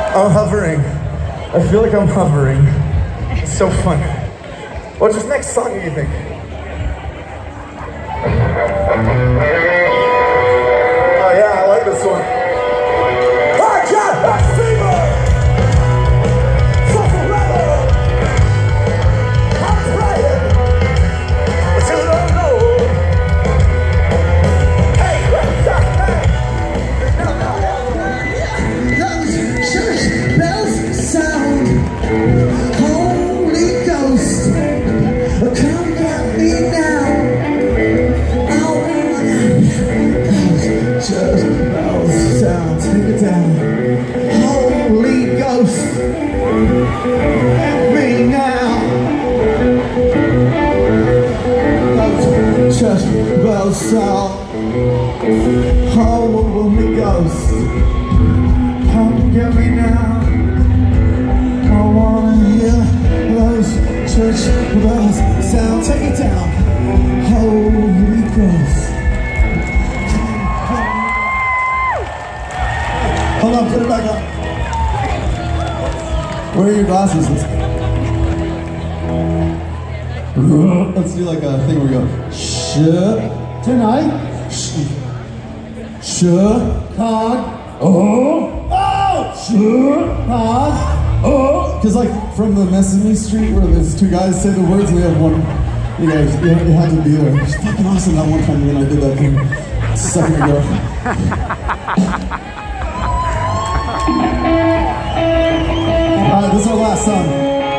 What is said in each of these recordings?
I'm hovering. I feel like I'm hovering. It's so fun. What's this next song do you think? Oh yeah, I like this one. Sound, Holy Ghost, come get me now. I wanna hear those church bells sound. Take it down, Holy Ghost. Hold on, put it back up. Where are your glasses? Let's do like a thing where we go, shit. Tonight, Chicago, Chicago, because like from the Sesame Street where there's two guys say the words and they have one, you guys, it had to be there. It's fucking awesome that one time when I did that thing a second ago. Alright, this is our last song.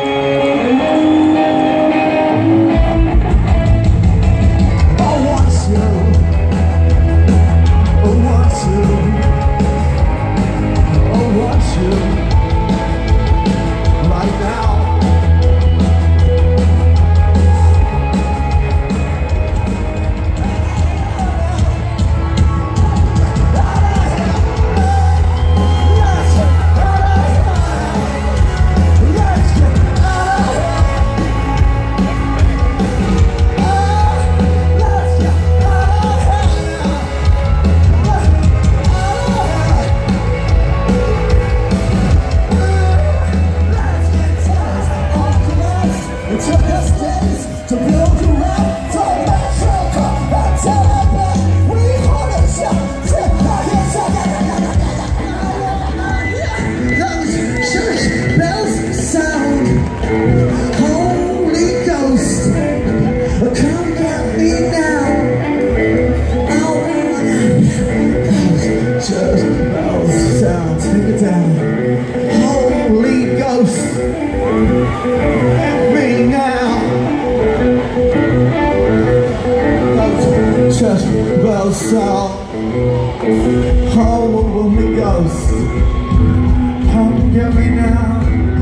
Holy Ghost, come get me now.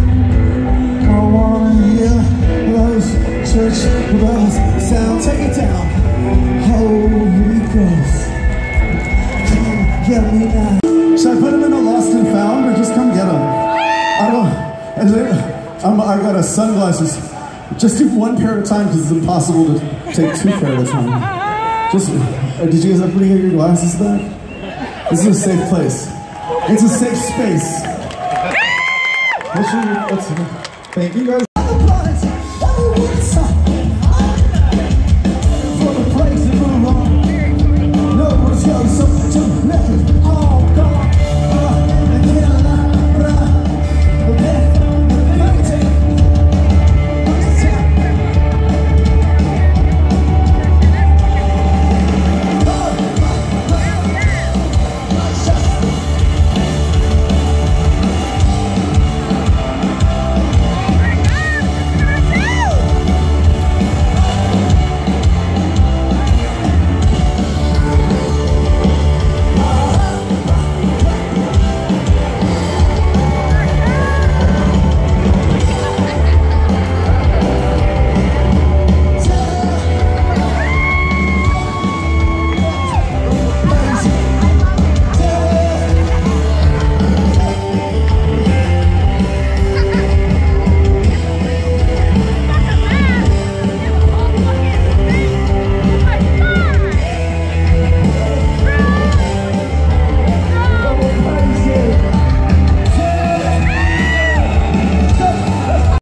I wanna hear those church bells sound. Take it down, Holy Ghost, come get me now. Should I put him in a lost and found, or just come get him? I got a sunglasses. Just do one pair at a time because it's impossible to take two pair at a time. Just, did you guys everybody get your glasses back? This is a safe place. It's a safe space. Thank you guys.